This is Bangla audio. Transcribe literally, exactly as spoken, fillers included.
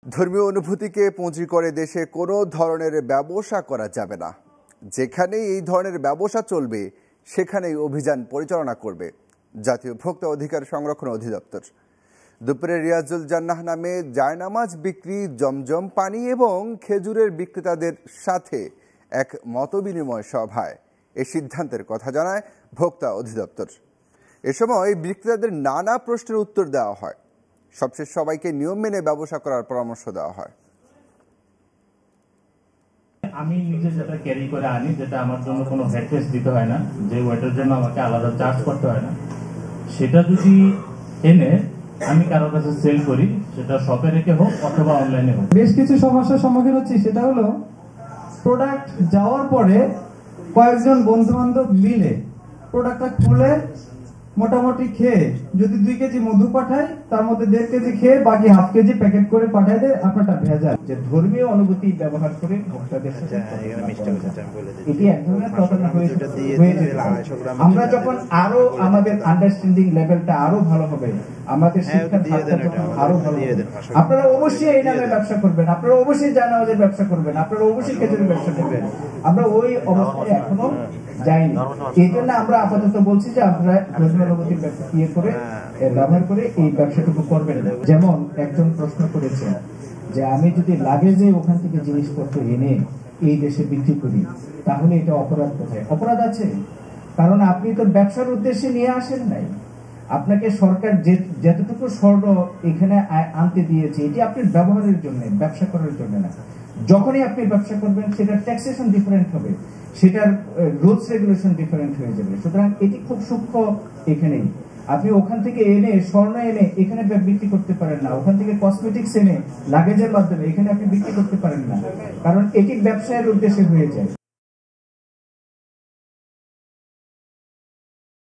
ধর্মীয় অনুভূতিকে পুঁজি করে দেশে কোনো ধরনের ব্যবসা করা যাবে না। যেখানেই এই ধরনের ব্যবসা চলবে সেখানেই অভিযান পরিচালনা করবে জাতীয় ভোক্তা অধিকার সংরক্ষণ অধিদপ্তর। দুপুরে রিয়াজুল জান্নাহ নামে জায়নামাজ বিক্রি, জমজম পানি এবং খেজুরের বিক্রেতাদের সাথে এক মতবিনিময় সভায় এই সিদ্ধান্তের কথা জানায় ভোক্তা অধিদপ্তর। এ সময় বিক্রেতাদের নানা প্রশ্নের উত্তর দেওয়া হয়। সবশেষ সবাইকে নিয়ম মেনে ব্যবসা করার পরামর্শ দেওয়া হয়। আমি নিজে যেটা ক্যারি করে আনি, যেটা আমার জন্য কোনো ভ্যাট দিতে হয় না, যে ওয়েটার জন্য আমাকে আলাদা চার্জ করতে হয় না, সেটা যদি এনে আমি কারো কাছে সেল করি, সেটা শপে রেখে হোক অথবা অনলাইনে হোক। বেশ কিছু সমস্যার সম্মুখীন হচ্ছি, সেটা হলো প্রোডাক্ট যাওয়ার পরে কয়েকজন বন্ধু বান্ধব মিলে প্রোডাক্টটা খুলে মোটামুটি খেয়ে যদি দুই কেজি মধু পাঠায়, তার মধ্যে দেড় কেজি খেয়ে বাকি হাফ কেজি প্যাকেট করে পাঠায় দেয়, আপনারটা ভেজাল। যে ধর্মীয় অনুভূতি ব্যবহার করে ভোক্তাদের সাথে এটি এক ধরনের প্রতারণা হয়েছে। আমরা যখন আরো আমাদের আন্ডারস্ট্যান্ডিং লেভেলটা আরো ভালো হবে, আমাদের শিক্ষার আরো ভালো হবে, আপনারা অবশ্যই এই নামে ব্যবসা করবেন, আপনারা অবশ্যই জায়নামাজের ব্যবসা করবেন, আপনারা অবশ্যই খেজুরের ব্যবসা করবেন। আমরা ওই অবস্থায় এখনো যাইনি। এই জন্য আমরা আপাতত বলছি যে আপনারা ধর্মীয় অনুভূতির ইয়ে করে ব্যবহার করে এই ব্যবসাটুকু করবেন। যেমন একজন প্রশ্ন করেছেন যে আমি যদি লাগেজে ওখান থেকে জিনিসপত্র এনে এই দেশে বিক্রি করি, তাহলে এটা অপরাধ কোথায়? অপরাধ আছে, কারণ আপনি তো ব্যবসার উদ্দেশ্যে নিয়ে আসেন নাই। আপনাকে সরকার যে যতটুকু স্বর্ণ এখানে আনতে দিয়েছে, এটি আপনার ব্যবহারের জন্য, ব্যবসা করার জন্য না। যখনই আপনি ব্যবসা করবেন সেটার ট্যাক্সেশন ডিফারেন্ট হবে, সেটার রুলস রেগুলেশন ডিফারেন্ট হয়ে যাবে। সুতরাং এটি খুব সূক্ষ্ম। এখানেই আপনি ওখান থেকে এনে স্বর্ণ এনে এখানে বিক্রি করতে পারেন না, ওখান থেকে কসমেটিক্স এনে লাগেজের মাধ্যমে এখানে আপনি বিক্রি করতে পারেন না, কারণ এটি ব্যবসায়ের উদ্দেশ্যে হয়ে যায়।